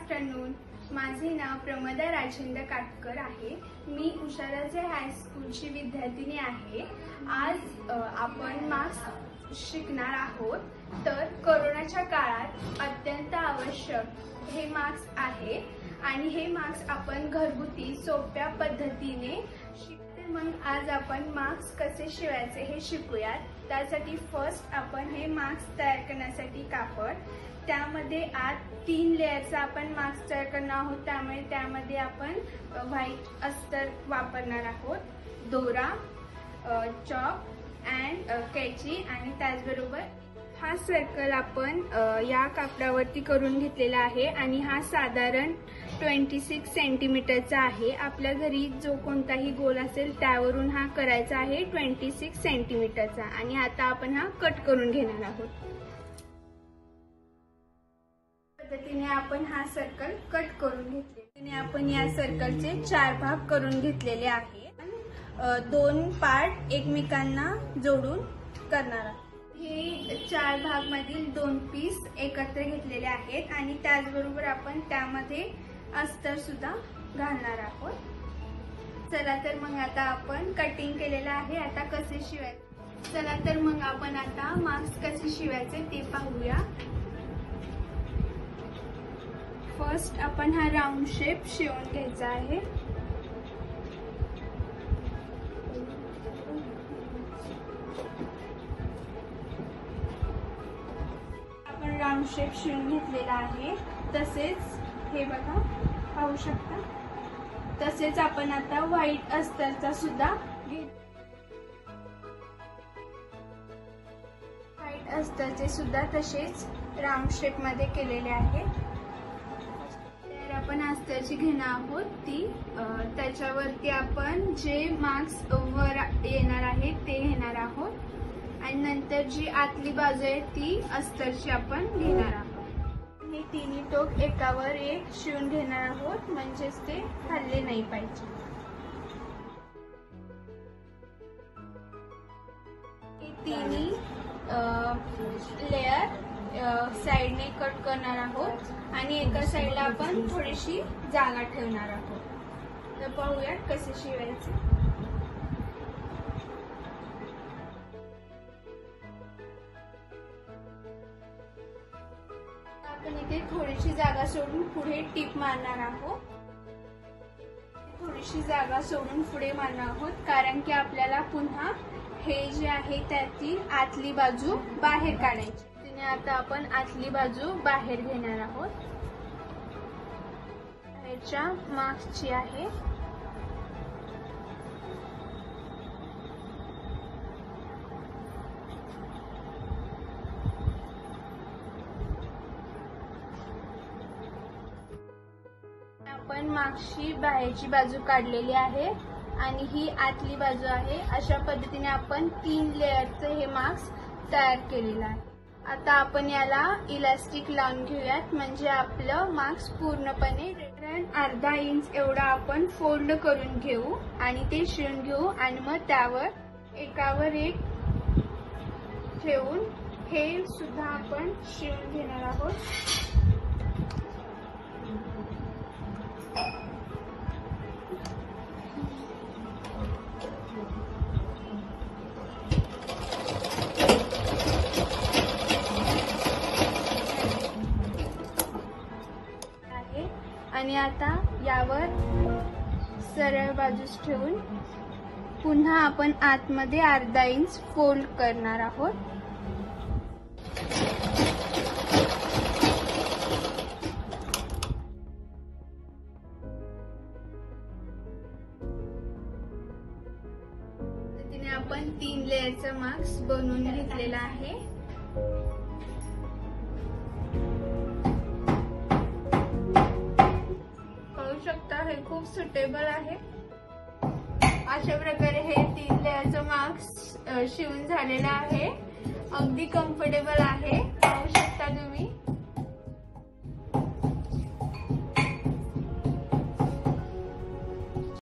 Afternoon. माझे नाव प्रमोदा राजेंद्र काटकर आहे. मी उषाराजे हायस्कूलची विद्यार्थिनी आहे. आज आपण मास्क शिकणार आहोत. तर कोरोनाच्या काळात अत्यंत आवश्यक हे मास्क आहे आणि हे मास्क आपण घरगुती सोप्या पद्धतीने मग आज आपण मास्क कसे शिवायचे हे शिकूयात. त्यासाठी फर्स्ट आपण हे मास्क तयार करण्यासाठी कापड, त्यामध्ये आत 3 लेयरचा आपण मास्क तयार करणार आहोत. त्यामुळे त्यामध्ये आपण व्हाईट अस्तर वापरणार आहोत, दोरा, चॉक अँड कैची आणि त्याचबरोबर हा सर्कल आपण या कापडावरती करून घेतलेला आहे आणि हा साधारण 26 सेंटीमीटरचा आहे. आपल्या घरी जो कोणताही गोल असेल त्यावरून हा करायचा आहे 26 सेंटीमीटरचा. आणि आता आपण हा कट करून घेणार आहोत. पद्धतीने आपण हा सर्कल कट करून घेतले. आपण या सर्कलचे 4 भाग करून घेतलेले आहेत. 2 पार्ट एकमेकांना जोडून करणार आहोत. हे 4 भाग मधील 2 पीस एकत्र घेतलेले आहेत आणि त्याचबरोबर आपण त्यामध्ये अस्तर सुद्धा घालणार आहोत. चला तर मग आता आपण कटिंग केलेलं आहे. आता कसे शिवायचे, चला तर मग आपण आता मास्क कसे शिवायचे ते पाहूया. फर्स्ट आपण हा राऊंड शेप शिवून घ्यायचा आहे. आपण राऊंड शेप शिवून घेतलेला आहे. तसेच हे बघा, पाहू शकता. तसेच आपण आता व्हाईट अस्तरचा सुद्धा व्हाईट अस्तरचे सुद्धा तसेच राऊंड शेप मध्ये केलेले आहे. तर आपण अस्तरची घेणार आहोत ती त्याच्यावरती आपण जे मास्क वर येणार आहे ते घेणार आहोत आणि नंतर जी आतली बाजू आहे ती अस्तरची आपण घेणार आहोत. हे तिन्ही टोक एकावर एक शिवून घेणार आहोत, म्हणजेच ते हलले नाही पाहिजे. हे तिन्ही लेयर साइडने कट करणार आहोत आणि एका साइडला आपण थोडीशी जागा ठेवणार आहोत. तर पाहूयात कसे शिवायचे. आपण इथे थोडीशी जागा सोडून पुढे टिप मारणार आहोत. थोडीशी जागा सोडून पुढे मारणार आहोत कारण की आपल्याला पुन्हा हे जे आहे त्यातील आतली बाजू बाहेर काढायची. तिने आता आपण आतली बाजू बाहेर घेणार आहोत. ह्याच्या मास्कची आहे. आपण मागची बाहेरची बाजू काढलेली आहे आणि ही आतली बाजू आहे. अशा पद्धतीने आपण 3 लेयरचे हे मास्क तयार केलेलं आहे. आता आपण याला इलास्टिक लावून घेऊयात, म्हणजे आपलं मास्क पूर्णपणे अर्धा इंच एवढा आपण फोल्ड करून घेऊ आणि ते शिवून घेऊ आणि मग त्यावर एकावर एक ठेवून हे सुद्धा आपण शिवून घेणार आहोत. आणि आता यावर सरळ बाजूस ठेवून पुन्हा आपण आतमध्ये अर्धा इंच फोल्ड करणार आहोत. तिने आपण 3 लेयरचा मास्क बनवून घेतलेला आहे. हे खूप सुटेबल आहे. अशा प्रकारे हे 3 लेयरचं मास्क शिवून झालेलं आहे. अगदी कम्फर्टेबल आहे.